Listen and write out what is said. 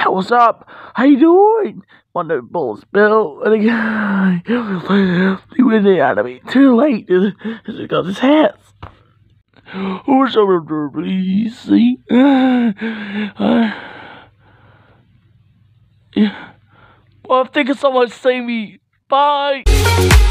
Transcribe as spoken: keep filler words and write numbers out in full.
what's up? How you doing? Want the bullet spill? And again, he went out of me. Too late. He got his hats. Who's over, please? See? Uh, uh, yeah. Well, I'm thinking someone save me. Bye.